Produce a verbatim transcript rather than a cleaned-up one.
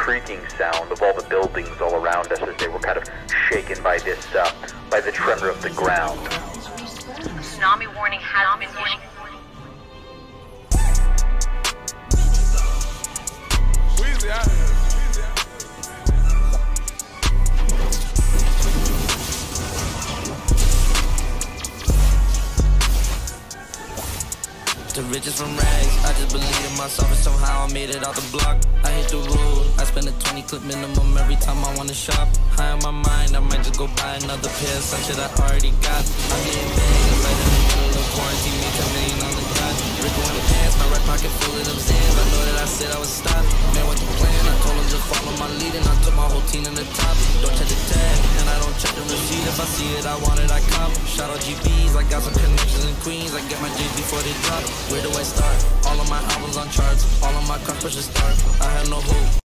creaking sound of all the buildings all around us as they were kind of shaken by this, uh, by the tremor of the ground. Tsunami warning has been issued. Weezy out here. The riches from rags, I just believe in myself and somehow I made it out the block. I hit the road, I spend a twenty clip minimum every time I wanna shop. High on my mind, I might just go buy another pair of some shit I already got. I'm getting big, I'm right in the middle of quarantine, make a million on the dot. Rico in the pants, my right pocket full of them Zans. I know that I said I would stop. Man, what the plan? I told him just follow my lead and I took my whole team in the top. Don't check the tag, and I don't check the receipt. If I see it, I want it, I cop. Shout out G Bs, I got some connections in Queens. I get my J's before they drop. Where do I start? All of my albums on charts, all of my cars push a start. I have no hope.